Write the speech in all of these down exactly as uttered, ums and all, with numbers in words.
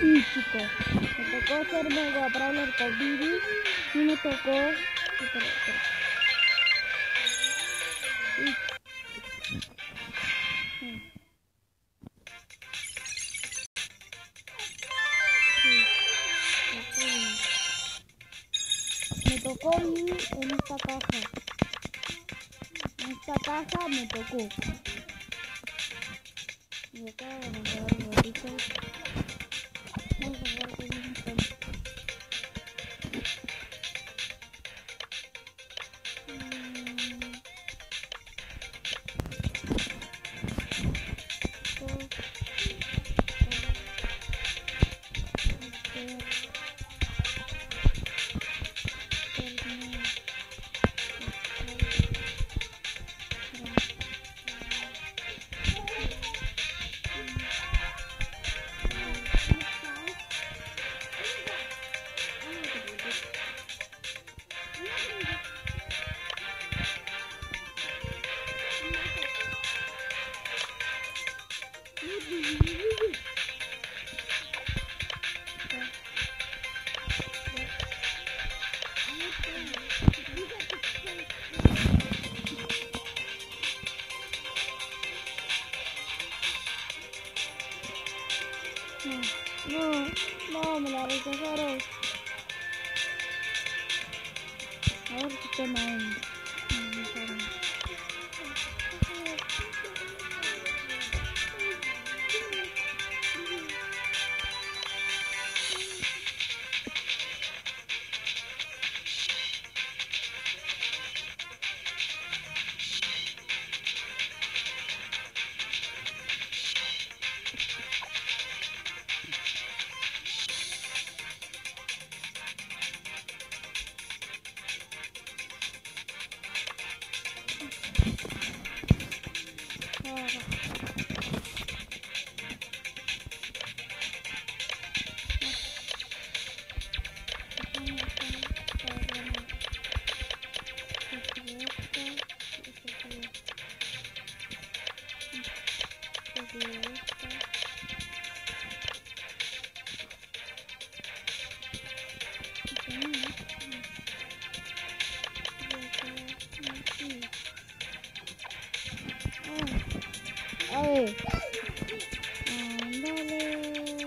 Y chicos, me tocó ser Mega Brawler con Bibi y me tocó... Espera, espera. Y... Me tocó ir en esta caja. En esta caja me tocó. Y acá vamos a ver los gatitos. Vamos a ver qué bien están. No, no, me la rechazaron. A ver si está mal. A ver, ándale.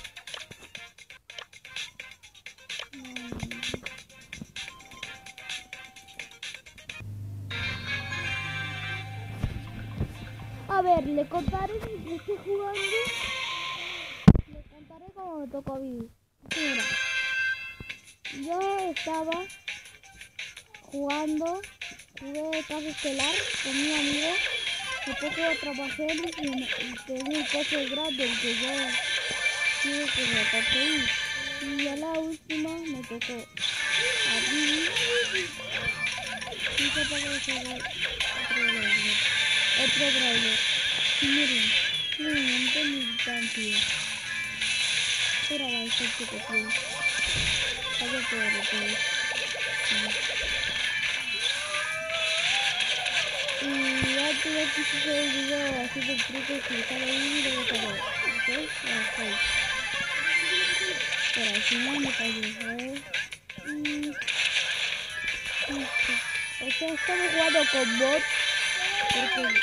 A ver, le contaré que estoy jugando. Le contaré cómo me tocó a mí. Mira, yo estaba jugando, jugué Casa Estelar con mi amigo. Después jugué Atrapacielos y, y tenía un coche grande el que yo tuve que me conseguí. Y a la última me tocó a Bibi. Y se tocó jugar otro brawler. Otro brawler. Y miren, miren, un montón de distancia. Era bastante pequeño. Había que derrotar. Y antes de que suceda el video haciendo el truco que sale ahí, lo voy a sacar. ¿Ok? Ahora estoy. Pero si no me cayó, ¿sabes? Y... O sea, estamos jugando con bots. Porque...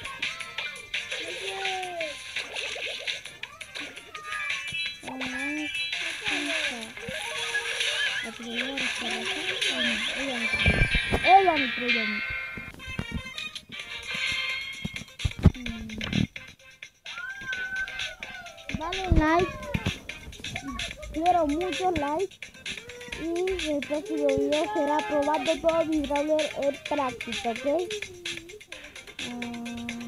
La primera restauración. Ella me trae. Ella me trae a mí. Dale like. Quiero muchos likes. Y el próximo video será probando todo mi brawler en práctica, ¿ok? Um,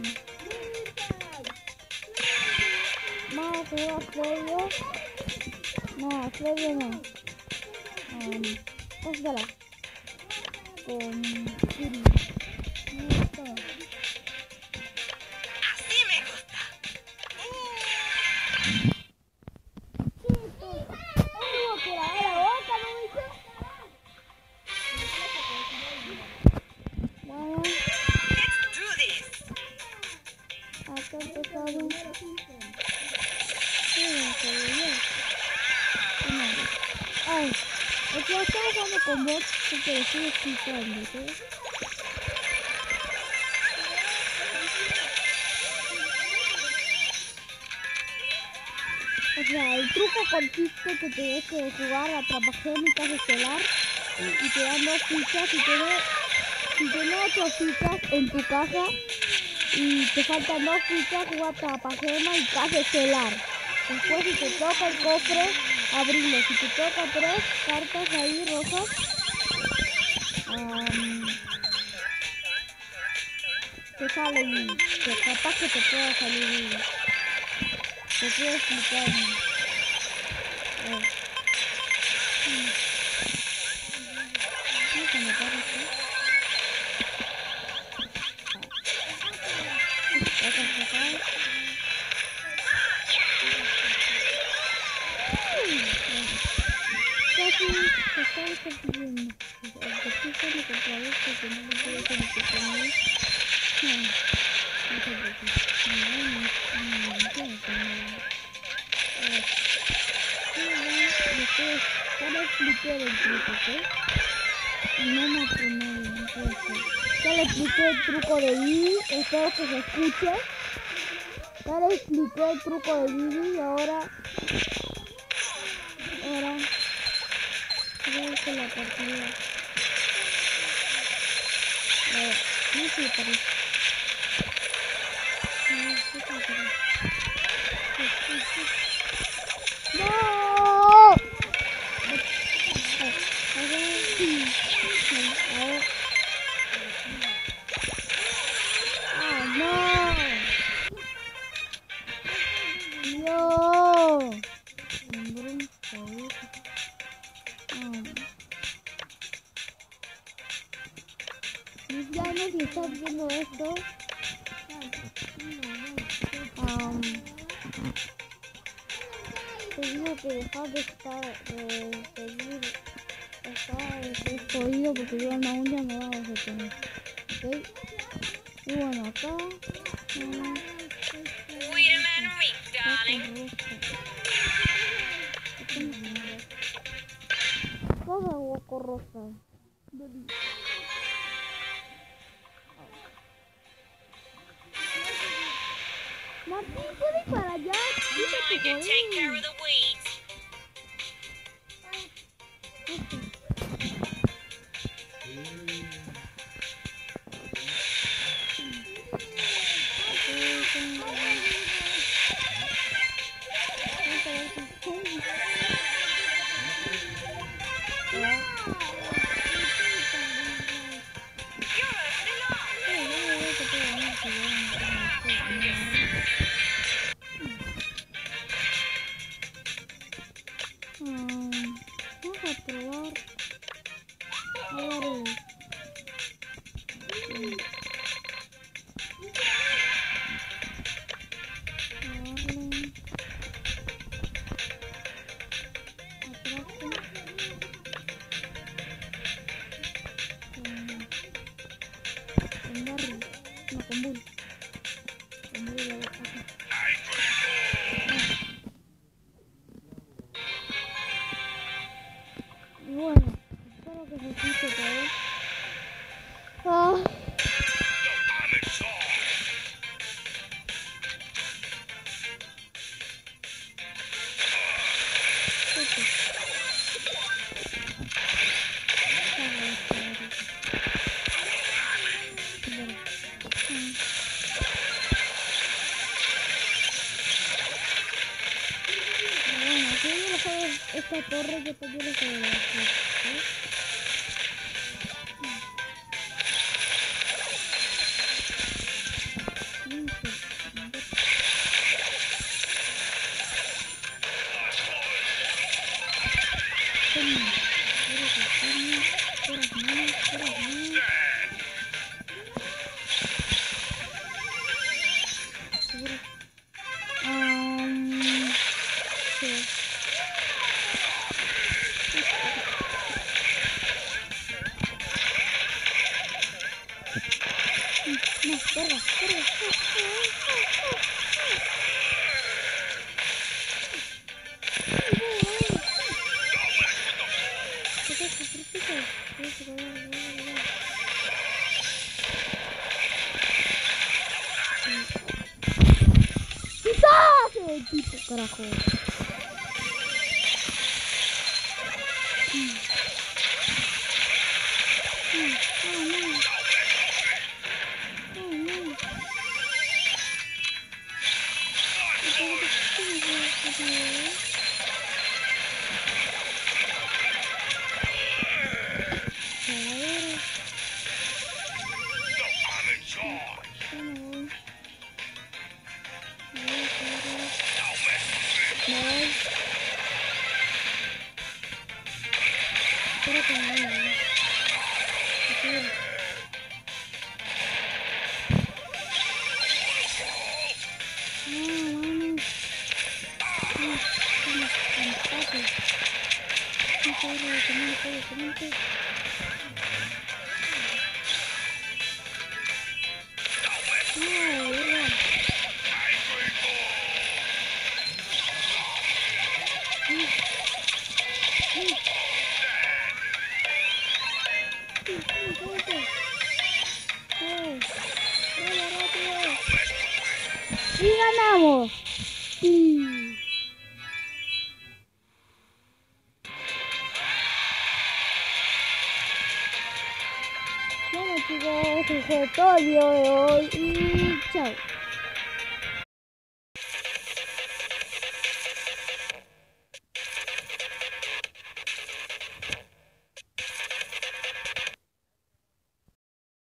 Vamos a jugar a Freddy. No, a Freddy no. Um, Póngala. Con Siri. Me gusta. Así me gusta. ¡Oh, que la la boca, no me dice! Bueno, Let's do this. acá empezamos. Sí, se veía. con bots porque lo estoy explicando, ¿sí? O sea, el truco consiste que tienes que jugar a Atrapagémitas Estelar y te dan dos fichas y tienes, si tienes ocho fichas en tu casa y te faltan dos fichas, jugar Atrapagema y Casa Estelar. Después si te toca el cofre, abrirlo. Si te toca tres cartas ahí rojas, um, te sale y que capaz que te pueda salir. Te puedo explicar. A ver. ¿Cómo se me para esto? Casi se está consiguiendo. El objetivo es encontrar esto que no me puedo hacer que poner. No, no sé por qué. No, no, no, no sé por qué. A ver. Después, ya le expliqué el truco, ¿ok? Y no me apunté, no puede ser. Ya le expliqué el truco de Vivi, espero que se escuche. Ya le expliqué el truco de Vivi y ahora... Ahora... Creo que la partida... A ver, no sé, parece. A ver, ¿qué pasa? ¡No! A ver, sí. A ver. ¡Ah, no! ¡No! Cristiano, si estás viendo esto, um, te digo que dejas de estar, de seguir, estar desjodido porque yo aún ya no vamos a tener, ¿ok? Y bueno, acá, uh, Wait a minute, darling. Cosa hueco rosa. Martín, puede ir para allá. Time to take care of the weeds. Vamos a probar. A ver. Bueno, espero que se escuche otra vez. Ah. Bueno, si yo no sabes esta torre, yo también lo sé de aquí, ¿sí? No, corra, corra. ¿Qué es eso? de tipo, carajo. Mm. Mm. Oh, no. Oh, no. ¡Y ganamos! Sí. Bueno chicos, eso fue todo el video de hoy y chao.